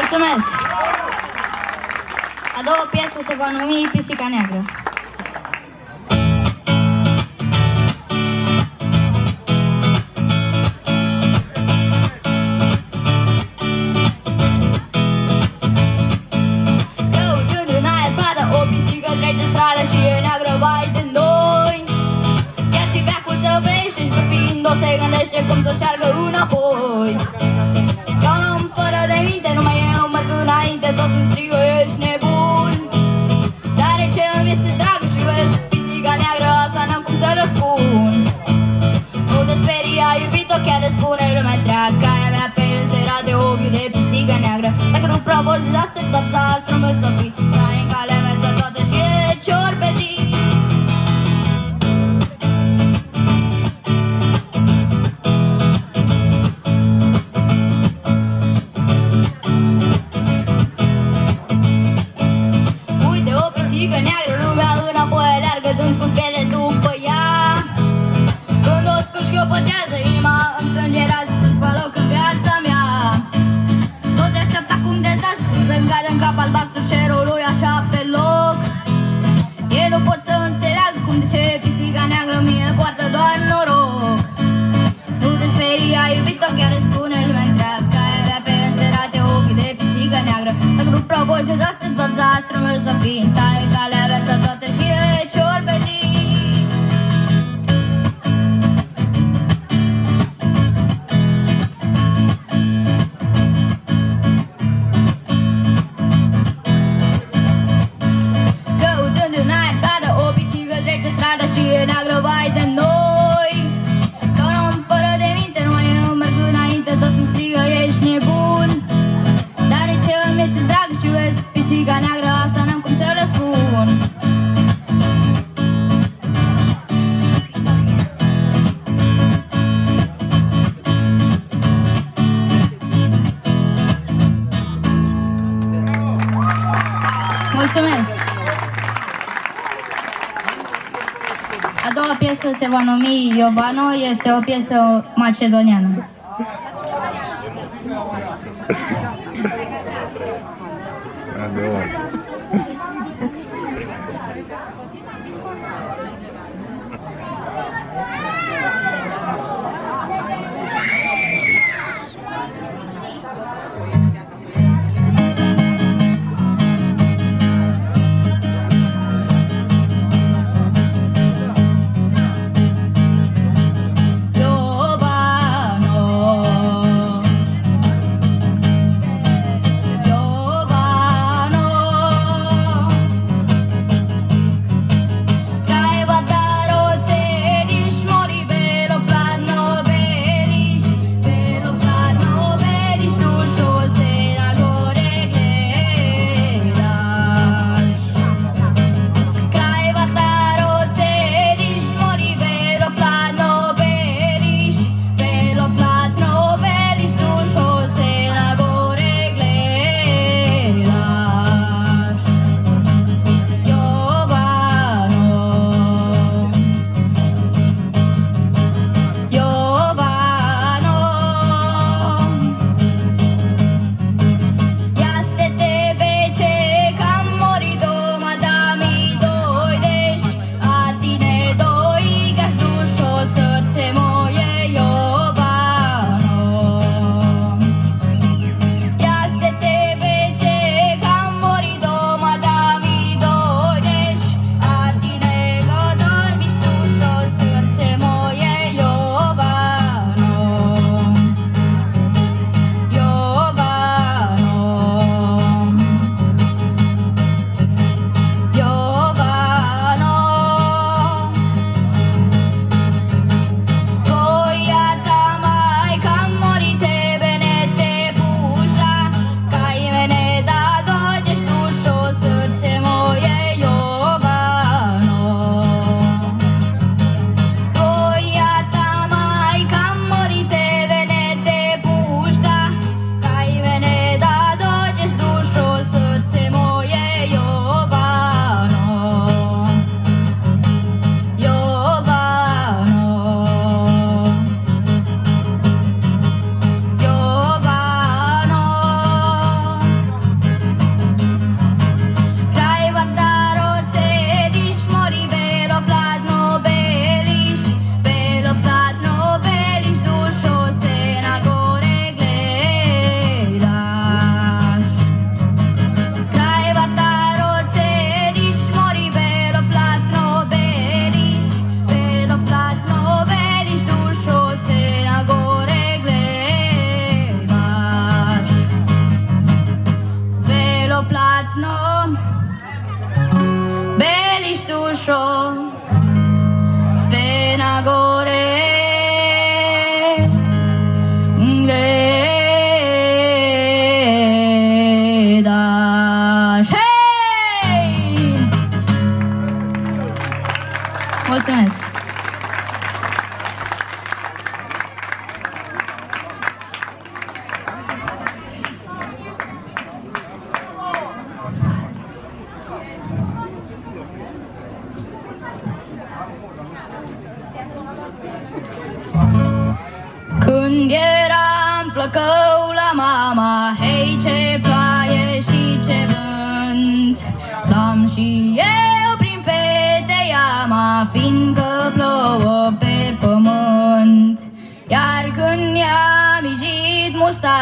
Mulțumesc! A doua piesă se va numi Pisica Neagră. Se gândește cum să șargă înapoi. Ca un om fără de minte, numai eu merg înainte, tot îmi strigă, ești nebun. Dar e ce îmi este dragă și vezi pisica neagră, asta n-am cum să răspund. Nu te speria, iubito, chiar îți spune lumea întreagă că ai avea pe el se rade ochiul de pisica neagră. Dacă nu provoci astea, tot astru meu să fii, dar în calea mea să toate și e cior pe zi. A doua piesă se va numi Iovano, este o piesă macedoniană. Giovanni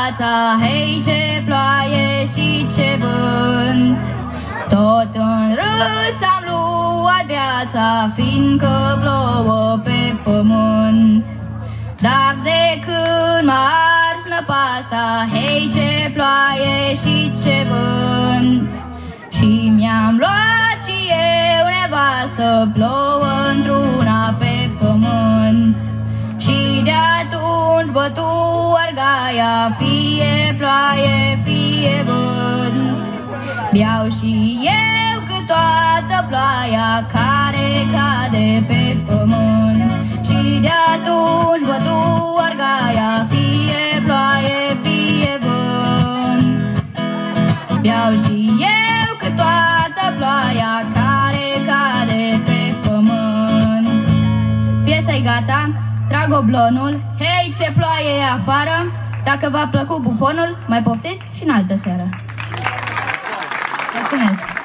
viața, hei ce ploaie și ce vânt. Tot în râs am luat viața, fiindcă plouă pe pământ. Dar de când mă ars năpasta, hei ce ploaie și ce vânt. Și mi-am luat și eu nevastă, plouă într-una pe pământ. Și de-atunci bătu argaia, fie ploaie, fie vânt. Beau și eu cât toată ploaia care cade pe pământ. Și de-atunci bătu argaia, fie ploaie, fie vânt. Beau și eu cât toată ploaia care cade pe pământ. Piesa-i gata, trag oblonul, hei ce ploaie e afară. Dacă v-a plăcut bufonul, mai poftiți și în altă seară. Mulțumesc!